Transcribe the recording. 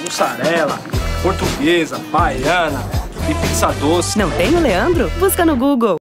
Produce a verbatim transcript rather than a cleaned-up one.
mussarela, portuguesa, baiana e pizza doce. Não tem o Leandro? Busca no Google.